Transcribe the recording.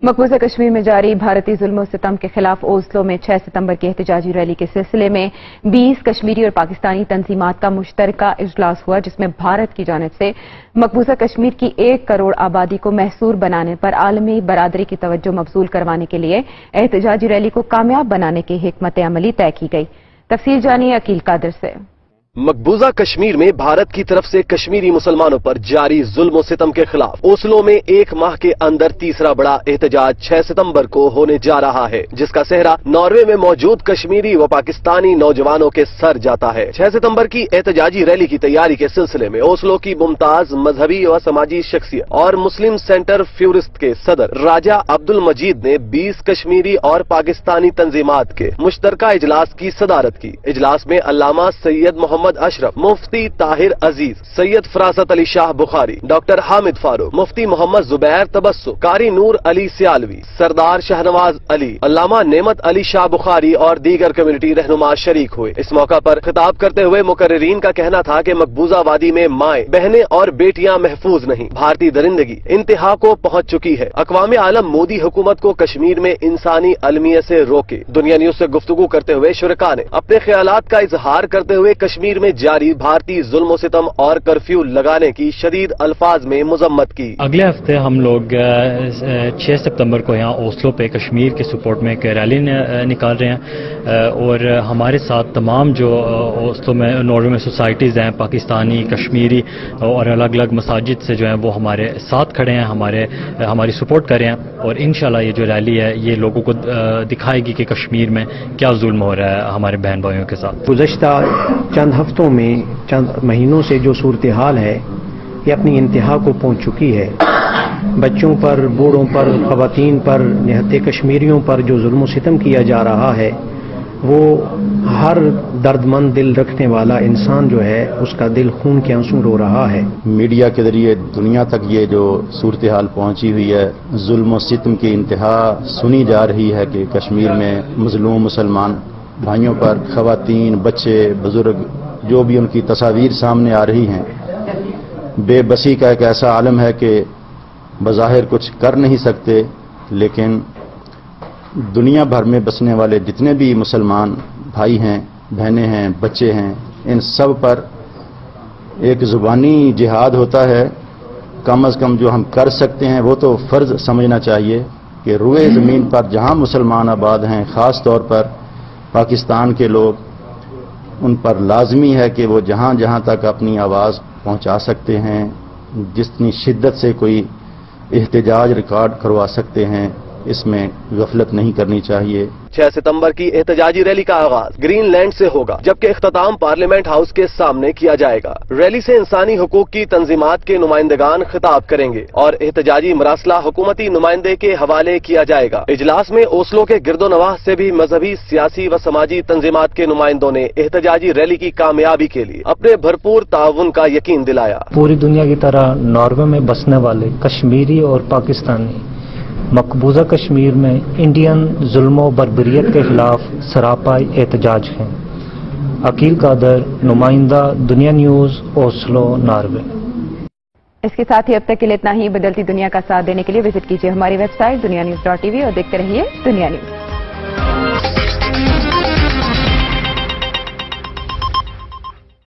मकबूजा कश्मीर में जारी भारतीय जुल्म और सितम के खिलाफ ओस्लो में 6 सितंबर की एहतजाजी रैली के सिलसिले में 20 कश्मीरी और पाकिस्तानी तंजीमात का मुश्तरका इजलास हुआ, जिसमें भारत की जानिब से मकबूजा कश्मीर की 1 करोड़ आबादी को महसूर बनाने पर आलमी बरादरी की तवज्जो मबसूल करवाने के लिए एहतजाजी रैली को कामयाब बनाने की हिकमत अमली तय की गई। तफसील जानिए अकील कादर से। मकबूजा कश्मीर में भारत की तरफ से कश्मीरी मुसलमानों पर जारी जुल्म सितम के खिलाफ ओस्लो में 1 माह के अंदर तीसरा बड़ा एहतजाज 6 सितंबर को होने जा रहा है, जिसका सेहरा नॉर्वे में मौजूद कश्मीरी व पाकिस्तानी नौजवानों के सर जाता है। 6 सितंबर की एहतजाजी रैली की तैयारी के सिलसिले में ओस्लो की मुमताज मजहबी व समाजी शख्सियत और मुस्लिम सेंटर फ्यूरिस्ट के सदर राजा अब्दुल मजीद ने 20 कश्मीरी और पाकिस्तानी तंजीमात के मुश्तरका इजलास की सदारत की। इजलास में अल्लामा सैयद मोहम्मद अशरफ, मुफ्ती ताहिर अजीज, सैयद फरासत अली शाह बुखारी, डॉक्टर हामिद फारूक, मुफ्ती मोहम्मद जुबैर तबस्सुम, कारी नूर अली सियालवी, सरदार शाहनवाज अली, अल्लामा नेमत अली शाह बुखारी और दीगर कम्युनिटी रहनुमा शरीक हुए। इस मौका पर खिताब करते हुए मुकर्रिरीन का कहना था कि मकबूजा वादी में माएं, बहनें और बेटियां महफूज नहीं। भारतीय दरिंदगी इंतहा को पहुंच चुकी है। अक़वाम आलम मोदी हुकूमत को कश्मीर में इंसानी अलमियत से रोके। दुनिया न्यूज से गुफ्तगू करते हुए शुरका ने अपने ख्यालात का इजहार करते हुए कश्मीर में जारी भारतीय जुल्म सितम और कर्फ्यू लगाने की शदीद अल्फाज में मुजम्मत की। अगले हफ्ते हम लोग 6 सितंबर को यहाँ ओस्लो पे कश्मीर के सपोर्ट में एक रैली निकाल रहे हैं और हमारे साथ तमाम जो ओस्लो में नॉर्वे में सोसाइटीज़ हैं, पाकिस्तानी, कश्मीरी और अलग अलग मसाजिद से जो हैं वो हमारे साथ खड़े हैं, हमारी सपोर्ट कर रहे हैं और इंशाल्लाह ये जो रैली है ये लोगों को दिखाएगी कि कश्मीर में क्या जुल्म हो रहा है हमारे बहन भाइयों के साथ। गुज़श्ता चंद हफ्तों में, चंद महीनों से जो सूरत हाल है ये अपनी इंतहा को पहुंच चुकी है। बच्चों पर, बूढ़ों पर, ख़वातीन पर, निहत्ते कश्मीरियों पर जो जुल्म सितम किया जा रहा है वो हर दर्दमंद दिल रखने वाला इंसान जो है उसका दिल खून के आंसू रो रहा है। मीडिया के जरिए दुनिया तक ये जो सूरत हाल पहुंची हुई है, जुल्म सितम की इंतहा सुनी जा रही है कि कश्मीर में मजलूम मुसलमान भाइयों पर, ख़वातीन, बच्चे, बुजुर्ग, जो भी उनकी तस्वीर सामने आ रही हैं, बेबसी का एक ऐसा आलम है कि बज़ाहिर कुछ कर नहीं सकते, लेकिन दुनिया भर में बसने वाले जितने भी मुसलमान भाई हैं, बहनें हैं, बच्चे हैं, इन सब पर एक ज़ुबानी जिहाद होता है। कम अज़ कम जो हम कर सकते हैं वो तो फ़र्ज़ समझना चाहिए कि रुए ज़मीन पर जहां मुसलमान आबाद हैं, ख़ास तौर पर पाकिस्तान के लोग, उन पर लाजमी है कि वो जहां जहां तक अपनी आवाज़ पहुंचा सकते हैं, जितनी शिद्दत से कोई एहतजाज रिकॉर्ड करवा सकते हैं, इसमें गफलत नहीं करनी चाहिए। 6 सितंबर की एहतजाजी रैली का आगाज ग्रीनलैंड से होगा, जबकि इख्तिताम पार्लियामेंट हाउस के सामने किया जाएगा। रैली से इंसानी हुकूक की तंजीमात के नुमाइंदगान खिताब करेंगे और एहतजाजी मरासला हुकूमती नुमाइंदे के हवाले किया जाएगा। इजलास में ओस्लो के गिरदोनवाह से भी मजहबी, सियासी व समाजी तंजीमात के नुमाइंदों ने एहतजाजी रैली की कामयाबी के लिए अपने भरपूर ताउन का यकीन दिलाया। पूरी दुनिया की तरह नॉर्वे में बसने वाले कश्मीरी और पाकिस्तानी मकबूजा कश्मीर में इंडियन जुल्म बर्बरियत के खिलाफ सरापा एहतजाज हैं। अकील कादर, नुमाइंदा, दुनिया न्यूज, ओस्लो, नॉर्वे। इसके साथ ही अब तक के लिए इतना ही। बदलती दुनिया का साथ देने के लिए विजिट कीजिए हमारी वेबसाइट dunianews.tv और देखते रहिए दुनिया न्यूज।